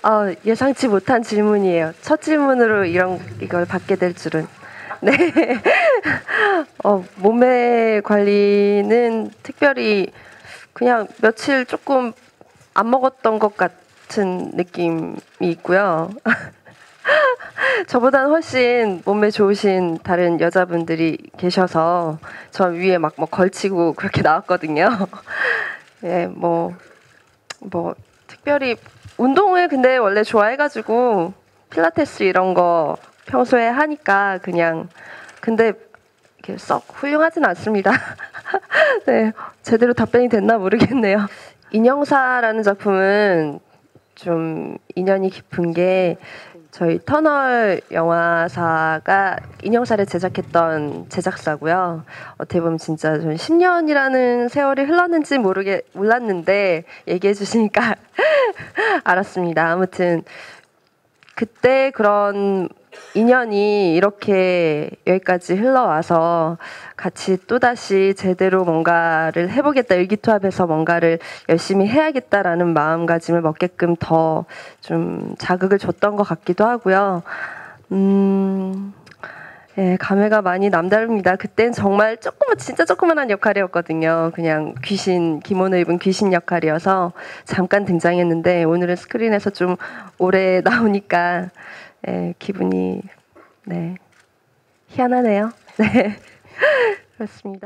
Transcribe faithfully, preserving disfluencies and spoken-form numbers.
어, 예상치 못한 질문이에요. 첫 질문으로 이런 이걸 받게 될 줄은. 네. 어, 몸매 관리는 특별히 그냥 며칠 조금 안 먹었던 것 같은 느낌이 있고요. 저보다는 훨씬 몸매 좋으신 다른 여자분들이 계셔서 저 위에 막 뭐 걸치고 그렇게 나왔거든요. 예, 뭐, 뭐, 특별히 운동을 근데 원래 좋아해가지고 필라테스 이런 거 평소에 하니까 그냥 근데 이렇게 썩 훌륭하진 않습니다. 네, 제대로 답변이 됐나 모르겠네요. 인형사라는 작품은 좀 인연이 깊은 게 저희 터널 영화사가 인형사를 제작했던 제작사고요. 어떻게 보면 진짜 전 십 년이라는 세월이 흘렀는지 모르게 몰랐는데 얘기해 주시니까 알았습니다. 아무튼 그때 그런 인연이 이렇게 여기까지 흘러와서 같이 또다시 제대로 뭔가를 해보겠다, 의기투합해서 뭔가를 열심히 해야겠다라는 마음가짐을 먹게끔 더 좀 자극을 줬던 것 같기도 하고요. 음, 예, 감회가 많이 남다릅니다. 그땐 정말 조그만, 진짜 조그만한 역할이었거든요. 그냥 귀신, 기모노 입은 귀신 역할이어서 잠깐 등장했는데 오늘은 스크린에서 좀 오래 나오니까 예, 기분이 네 희한하네요. 네, 그렇습니다.